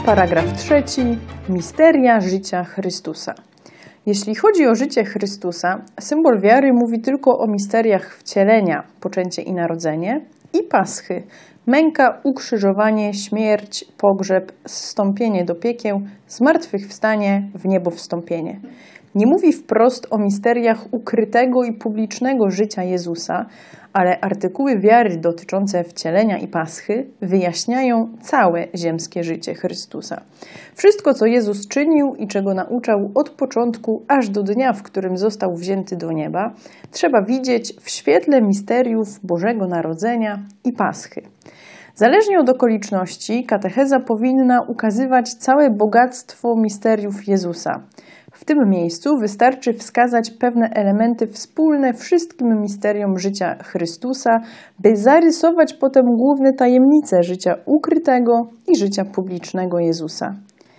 Paragraf 3. Misteria życia Chrystusa. Jeśli chodzi o życie Chrystusa, symbol wiary mówi tylko o misteriach wcielenia, poczęcie i narodzenie, i Paschy, męka, ukrzyżowanie, śmierć, pogrzeb, zstąpienie do piekieł, zmartwychwstanie, w niebo wstąpienie. Nie mówi wprost o misteriach ukrytego i publicznego życia Jezusa, ale artykuły wiary dotyczące wcielenia i Paschy wyjaśniają całe ziemskie życie Chrystusa. Wszystko, co Jezus czynił i czego nauczał od początku aż do dnia, w którym został wzięty do nieba, trzeba widzieć w świetle misteriów Bożego Narodzenia i Paschy. Zależnie od okoliczności, katecheza powinna ukazywać całe bogactwo misteriów Jezusa. W tym miejscu wystarczy wskazać pewne elementy wspólne wszystkim misteriom życia Chrystusa, by zarysować potem główne tajemnice życia ukrytego i życia publicznego Jezusa.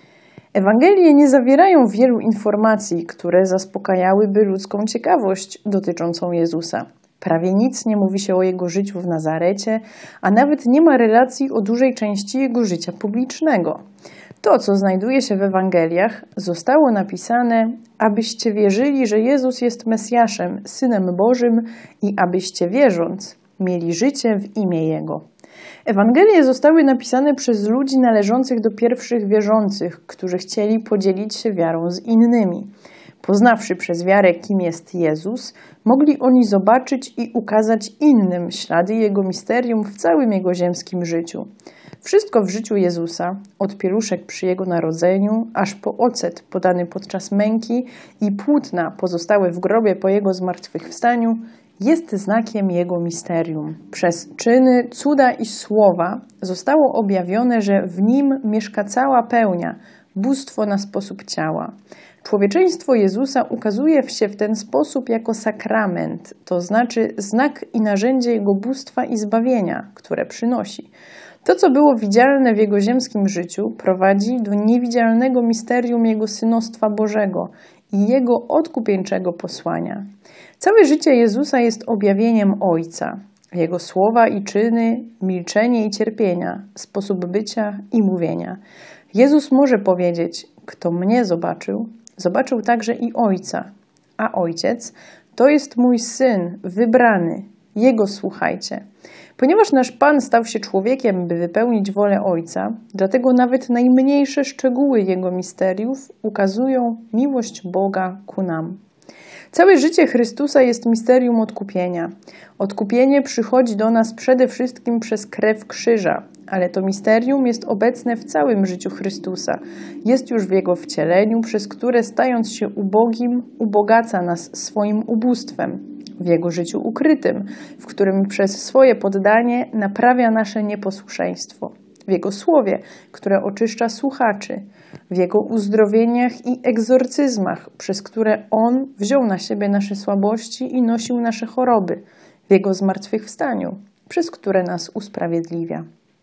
Ewangelie nie zawierają wielu informacji, które zaspokajałyby ludzką ciekawość dotyczącą Jezusa. Prawie nic nie mówi się o Jego życiu w Nazarecie, a nawet nie ma relacji o dużej części Jego życia publicznego. To, co znajduje się w Ewangeliach, zostało napisane, abyście wierzyli, że Jezus jest Mesjaszem, Synem Bożym i abyście wierząc, mieli życie w imię Jego. Ewangelie zostały napisane przez ludzi należących do pierwszych wierzących, którzy chcieli podzielić się wiarą z innymi. Poznawszy przez wiarę, kim jest Jezus, mogli oni zobaczyć i ukazać innym ślady Jego misterium w całym Jego ziemskim życiu. Wszystko w życiu Jezusa, od pieluszek przy Jego narodzeniu, aż po ocet podany podczas męki i płótna pozostałe w grobie po Jego zmartwychwstaniu, jest znakiem Jego misterium. Przez czyny, cuda i słowa zostało objawione, że w Nim mieszka cała pełnia, bóstwo na sposób ciała. Człowieczeństwo Jezusa ukazuje się w ten sposób jako sakrament, to znaczy znak i narzędzie Jego bóstwa i zbawienia, które przynosi. To, co było widzialne w Jego ziemskim życiu, prowadzi do niewidzialnego misterium Jego synostwa Bożego i Jego odkupieńczego posłania. Całe życie Jezusa jest objawieniem Ojca. Jego słowa i czyny, milczenie i cierpienia, sposób bycia i mówienia. Jezus może powiedzieć, kto mnie zobaczył, zobaczył także i Ojca, a Ojciec to jest mój Syn, wybrany, Jego słuchajcie. Ponieważ nasz Pan stał się człowiekiem, by wypełnić wolę Ojca, dlatego nawet najmniejsze szczegóły Jego misteriów ukazują miłość Boga ku nam. Całe życie Chrystusa jest misterium odkupienia. Odkupienie przychodzi do nas przede wszystkim przez krew krzyża, ale to misterium jest obecne w całym życiu Chrystusa. Jest już w Jego wcieleniu, przez które stając się ubogim, ubogaca nas swoim ubóstwem. W Jego życiu ukrytym, w którym przez swoje poddanie naprawia nasze nieposłuszeństwo. W Jego słowie, które oczyszcza słuchaczy. W Jego uzdrowieniach i egzorcyzmach, przez które On wziął na siebie nasze słabości i nosił nasze choroby. W Jego zmartwychwstaniu, przez które nas usprawiedliwia.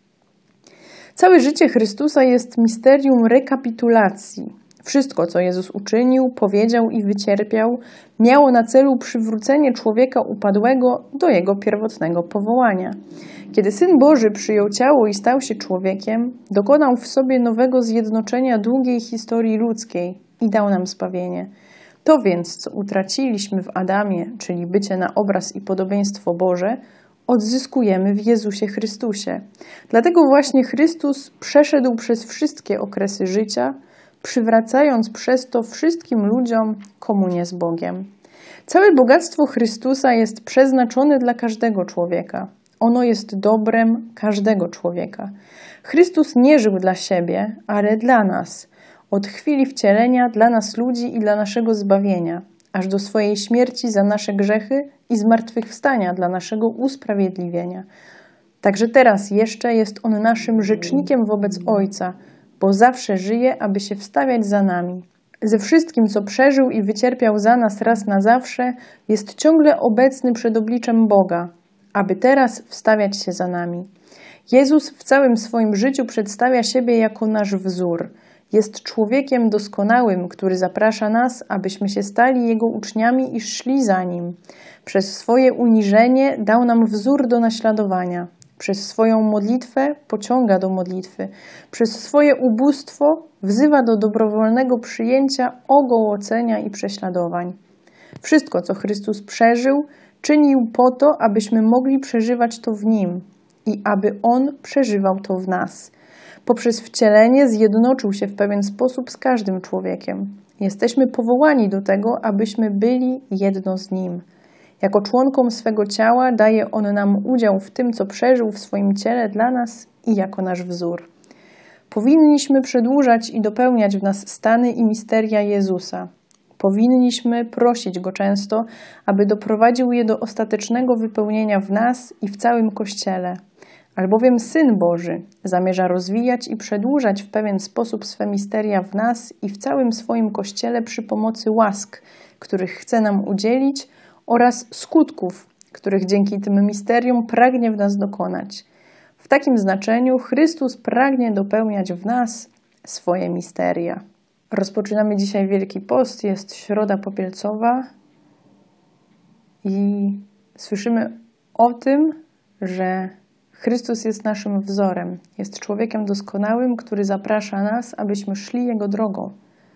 Całe życie Chrystusa jest misterium rekapitulacji. Wszystko, co Jezus uczynił, powiedział i wycierpiał, miało na celu przywrócenie człowieka upadłego do jego pierwotnego powołania. Kiedy Syn Boży przyjął ciało i stał się człowiekiem, dokonał w sobie nowego zjednoczenia długiej historii ludzkiej i dał nam zbawienie. To więc, co utraciliśmy w Adamie, czyli bycie na obraz i podobieństwo Boże, odzyskujemy w Jezusie Chrystusie. Dlatego właśnie Chrystus przeszedł przez wszystkie okresy życia, przywracając przez to wszystkim ludziom komunię z Bogiem. Całe bogactwo Chrystusa jest przeznaczone dla każdego człowieka. Ono jest dobrem każdego człowieka. Chrystus nie żył dla siebie, ale dla nas. Od chwili wcielenia dla nas ludzi i dla naszego zbawienia, aż do swojej śmierci za nasze grzechy i zmartwychwstania dla naszego usprawiedliwienia. Także teraz jeszcze jest On naszym rzecznikiem wobec Ojca, bo zawsze żyje, aby się wstawiać za nami. Ze wszystkim, co przeżył i wycierpiał za nas raz na zawsze, jest ciągle obecny przed obliczem Boga, aby teraz wstawiać się za nami. Jezus w całym swoim życiu przedstawia siebie jako nasz wzór. Jest człowiekiem doskonałym, który zaprasza nas, abyśmy się stali Jego uczniami i szli za Nim. Przez swoje uniżenie dał nam wzór do naśladowania. Przez swoją modlitwę pociąga do modlitwy. Przez swoje ubóstwo wzywa do dobrowolnego przyjęcia ogołocenia i prześladowań. Wszystko, co Chrystus przeżył, czynił po to, abyśmy mogli przeżywać to w Nim i aby On przeżywał to w nas. Poprzez wcielenie zjednoczył się w pewien sposób z każdym człowiekiem. Jesteśmy powołani do tego, abyśmy byli jedno z Nim. Jako członkom swego ciała daje On nam udział w tym, co przeżył w swoim ciele dla nas i jako nasz wzór. Powinniśmy przedłużać i dopełniać w nas stany i misteria Jezusa. Powinniśmy prosić Go często, aby doprowadził je do ostatecznego wypełnienia w nas i w całym Kościele. Albowiem Syn Boży zamierza rozwijać i przedłużać w pewien sposób swe misteria w nas i w całym swoim Kościele przy pomocy łask, których chce nam udzielić, oraz skutków, których dzięki tym misterium pragnie w nas dokonać. W takim znaczeniu Chrystus pragnie dopełniać w nas swoje misteria. Rozpoczynamy dzisiaj Wielki Post, jest Środa Popielcowa i słyszymy o tym, że Chrystus jest naszym wzorem, jest człowiekiem doskonałym, który zaprasza nas, abyśmy szli Jego drogą.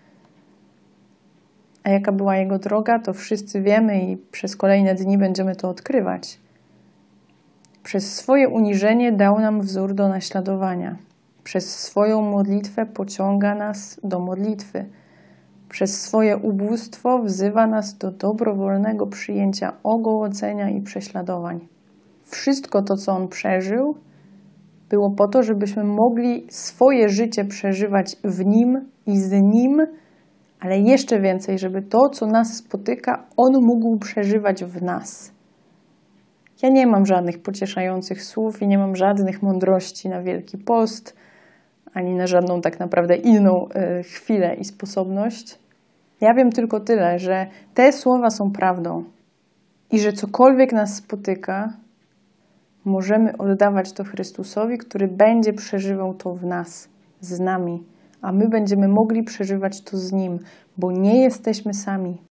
A jaka była Jego droga, to wszyscy wiemy i przez kolejne dni będziemy to odkrywać. Przez swoje uniżenie dał nam wzór do naśladowania. Przez swoją modlitwę pociąga nas do modlitwy. Przez swoje ubóstwo wzywa nas do dobrowolnego przyjęcia ogołocenia i prześladowań. Wszystko to, co On przeżył, było po to, żebyśmy mogli swoje życie przeżywać w Nim i z Nim, ale jeszcze więcej, żeby to, co nas spotyka, On mógł przeżywać w nas. Ja nie mam żadnych pocieszających słów i nie mam żadnych mądrości na Wielki Post, ani na żadną tak naprawdę inną chwilę i sposobność. Ja wiem tylko tyle, że te słowa są prawdą i że cokolwiek nas spotyka, możemy oddawać to Chrystusowi, który będzie przeżywał to w nas, z nami, a my będziemy mogli przeżywać to z Nim, bo nie jesteśmy sami.